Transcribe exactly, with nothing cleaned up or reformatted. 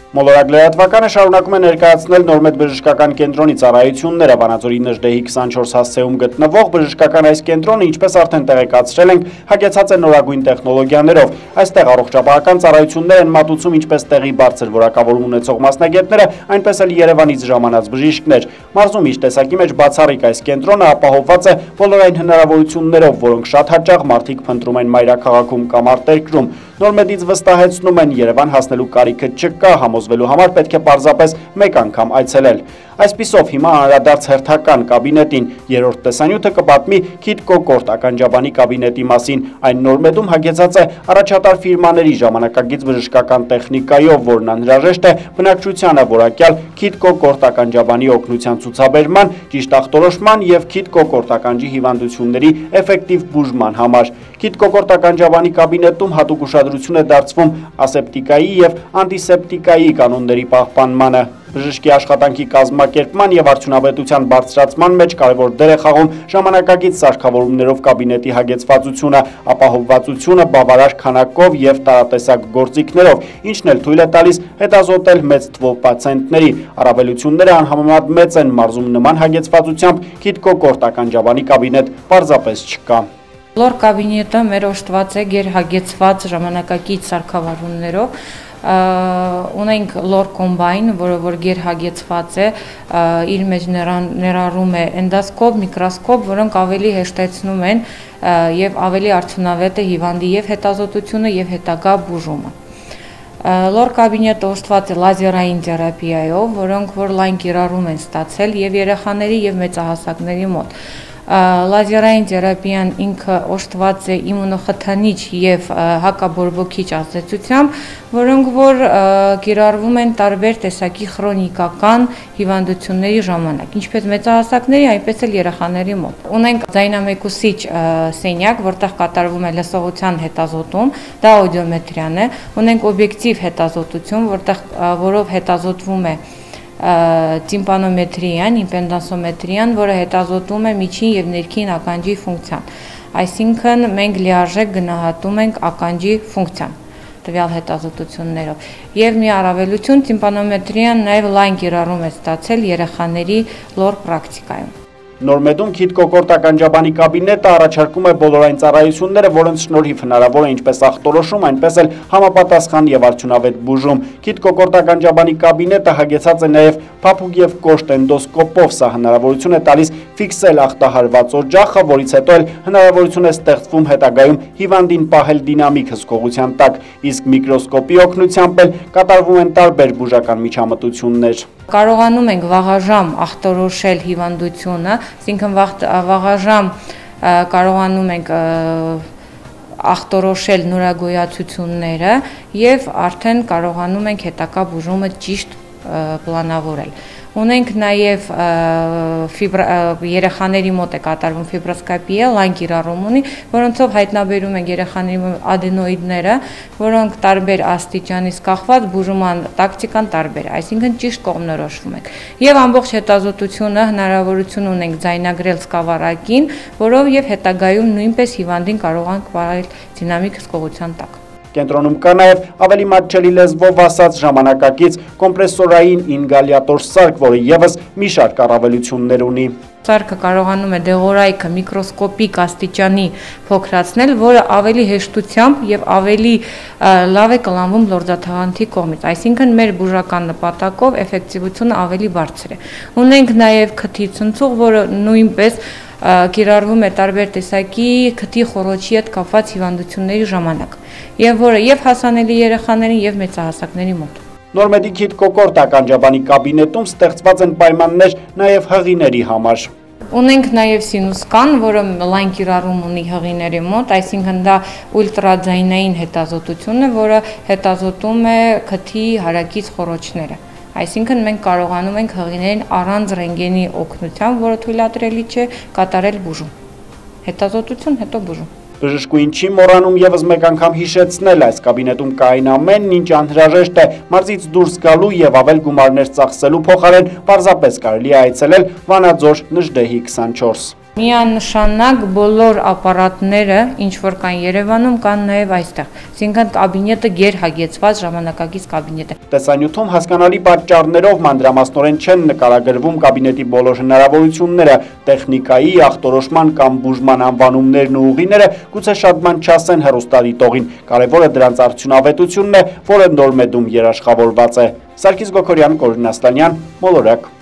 Մոլորակ լրատվականը շարունակում է ներկայացնել Նորմեդ բժշկական կենտրոնի ծառայությունները։ Վանաձորի Նժդեհի քսանչորս հասցեում գտնվող բժշկական այս կենտրոնը, ինչպես արդեն տեղեկացրել ենք, հագեցած է նորագույն տեխնոլոգիաներով։ Այստեղ առողջապահական ծառայություններ են մատուցում ինչպես տեղի բարձր որակավորում ունեցող մասնագետները, այնպես էլ Երևանից ժամանած բժիշկներ։ Մարզում իր տեսակի մեջ բացառիկ այս կենտրոնը ապահովված է բոլորային հնարավորություններով, որոնք շատ հաճախ մարդիկ փնտրում են մայրաքաղաքում կամ արտերկրում։ Նորմեդից վստահեցնում են Երևան հասնելու կարիքը չկա, համոզվելու համար պետք է պարզապես մեկ անգամ այցելել։ Այսպիսով հիմա անդրադարձ հերթական կաբինետին, երրորդ տեսանյութը կպատմի Քիթկո Կորտ ականջաբանի կաբինետի մասին։ Այն Նորմեդում հագեցած է առաջատար ֆիրմաների ժամանակակից բժշկական տեխնիկայով, որն անհրաժեշտ է բնակչությանը որակյալ Քիթկո Կորտ ականջաբանի օգնության ցուցաբերման, ճիշտ ախտորոշման եւ Քիթկո Կորտ ականջի հիվանդությունների էֆեկտիվ բուժման համար։ Քիթկո Կորտ ականջաբանի կաբինետում հատուկ ուշադրություն է դարձվում ասեպտիկայի եւ անտիսեպտիկայի կանոնների պահպանմանը։ Բժշկի աշխատանքի կազմակերպման եւ արդյունավետության բարձրացման մեջ կարևոր դեր է խաղում ժամանակակից սարքավորումներով կաբինետի հագեցվածությունը, ապահովվածությունը բավարար քանակով եւ տարատեսակ գործիքներով, ինչն էլ թույլ է տալիս հետազոտել մեծ թվով պացիենտների։ Առավելությունները անհամեմատ մեծ են, մարզում նման հագեցվածությամբ Քիթկո Կորտ ականջաբանի կաբինետ պարզապես չկա։ Լոր կաբինետը մեր օժտված է գերհագեցված ժամանակակից սարքավորումներով, ունենք լոր կոմբայն, որը որ գերհագեցված է, իր մեջ ներառում է էնդոսկոպ, միկրոսկոպ, որոնք ավելի հեշտեցնում են եւ ավելի արդյունավետ է հիվանդի եւ հետազոտությունը եւ հետագա բուժումը։ Լոր կաբինետը օժտված է լազերային թերապիայով, որոնք որ լայն կիրառում են ստացել եւ երեխաների եւ մեծահասակների մոտ։ Լազերային թերապիան ինքը օժտված է իմունոխթանիչ եւ հակաբորբոքիչ ազդեցությամբ, որոնք որ կիրառվում են տարբեր տեսակի քրոնիկական հիվանդությունների ժամանակ, ինչպես մեծահասակների, այնպես էլ երեխաների մոտ։ Ունենք ձայնամեկուսիչ սենյակ, որտեղ կատարվում է լսողության հետազոտում, դա աուդիոմետրիան է։ Ունենք օբյեկտիվ հետազոտություն, որտեղ որով հետազոտվում է տիմպանոմետրիան, իմպեդանսոմետրիան, որը հետազոտում է միջին եւ ներքին ականջի ֆունկցիան։ Այսինքն մենք լիարժեք գնահատում ենք ականջի ֆունկցիան տվյալ հետազոտություններով։ Եվ մի առավելություն, տիմպանոմետրիան նաեւ լայն կիրառում է ստացել երեխաների լոր պրակտիկայում։ Նորմեդում Քիթկո Կորտ ականջաբանի կաբինետը առաջարկում է բոլորային ծառայությունները, որոնց շնորհիվ հնարավոր է ինչպես ախտորոշում, այնպես էլ համապատասխան եւ արդյունավետ բուժում։ Քիթկո Կորտ ականջաբանի կաբինետը հագեցած է նաեւ փափուկ եւ կոշտ էնդոսկոպով, սա հնարավորություն է տալիս ֆիքսել ախտահարված օջախը, որից հետո էլ հնարավորություն է ստեղծվում հետագայում հիվանդին պահել դինամիկ հսկողության տակ, իսկ միկրոսկոպի օգնությամբ էլ կատարվում են տարբեր բուժական միջամտություններ։ Կարողանում ենք վաղաժամ ախտորոշել հիվանդությունը, այսինքն վաղաժամ կարողանում ենք ախտորոշել նորագոյացությունները եւ արդեն կարողանում ենք հետագա բուժումը ճիշտ պլանավորել։ Ունենք նաև երեխաների մոտ է կատարվում ֆիբրոսկոպիա, լայն կիրառում ունի, որոնցով հայտնաբերում են երեխաների ադենոիդները, որոնք տարբեր աստիճանից կախված բուժման տակտիկան տարբեր է, այսինքն ճիշտ կողմնորոշվում ենք։ Եվ ամբողջ հետազոտությունը հնարավորություն ունենք ձայնագրել սկավառակին, որով եւ հետագայում նույնպես հիվանդին կարող ենք պահել դինամիկ հսկողության տակ։ Կենտրոնում կա նաև ավելի մատչելի լեզվով ասած ժամանակակից կոմպրեսորային ինգալյատոր սարք, որը եւս մի շարք առավելություններ ունի։ Սարքը կարողանում է դեղորայքը միկրոսկոպիկ աստիճանի փոքրացնել, որը ավելի հեշտությամբ եւ ավելի լավ է կլանվում լորձաթաղանթի կողմից, այսինքն մեր բուժական նպատակով էֆեկտիվությունը ավելի բարձր է։ Ունենք նաև քթի ցնցող, որը նույնպես կիրառվում է տարբեր տեսակի քթի խոռոչի հետ կապված հիվանդությունների ժամանակ, եւ որը եւ հասանելի երեխաներին եւ մեծահասակների մոտ։ Նորմեդի Քիթկո Կորտ ականջաբանի կաբինետում ստեղծված են պայմաններ նաև հղիների համար։ Ունենք նաև սինուսկան, որը լայն կիրառում ունի հղիների մոտ, այսինքն դա ուլտրաձայնային հետազոտություն է, որը հետազոտում է քթի հարակից խոռոչները։ Այսինքն մենք կարողանում ենք հղիներին առանց ռենտգենի օգնությամբ, որը թույլատրելի չէ, կատարել բուժում։ Հետազոտություն, հետո բուժում։ Բժշկուհին չի մոռանում եւս մեկ անգամ հիշեցնել, այս կաբինետում կային ամենն ինչ անհրաժեշտ է մարզից դուրս գալու եւ ավել գումարներ ծախսելու փոխարեն պարզապես կարելի է այցելել Վանաձոր Նժդեհի քսանչորս։ Միանշանակ բոլոր ապարատները, ինչ որ կան Երևանում, կան նաև այստեղ։ Այսինքն կաբինետը գերհագեցված ժամանակակից կաբինետ է։ Տեսանյութում հասկանալի պատճառներով մանրամասնորեն չեն նկարագրվում կաբինետի բոլոր հնարավորությունները, տեխնիկայի, ախտորոշման կամ բուժման անվանումներն ու ուղիները գուցե շատ բան չասեն հեռուստադիտողին։ Կարևորը դրանց արդյունավետությունն է, որը Նորմեդում երաշխավորված է։ Սարգիս Գոքորյան, Կորին Աստանյան, Մոլորակ։